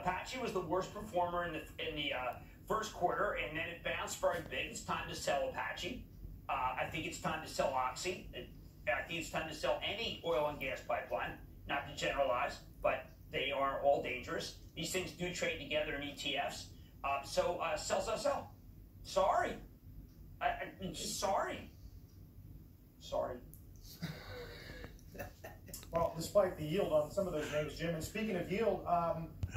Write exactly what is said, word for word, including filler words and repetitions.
Apache was the worst performer in the in the uh, first quarter, and then it bounced very big. It's time to sell Apache. Uh, I think it's time to sell Oxy. It, I think it's time to sell any oil and gas pipeline. Not to generalize, but they are all dangerous. These things do trade together in E T Fs. Uh, so uh, sell, sell, sell. Sorry. I, I, just sorry. Sorry. Well, despite the yield on some of those names, Jim, and speaking of yield, um,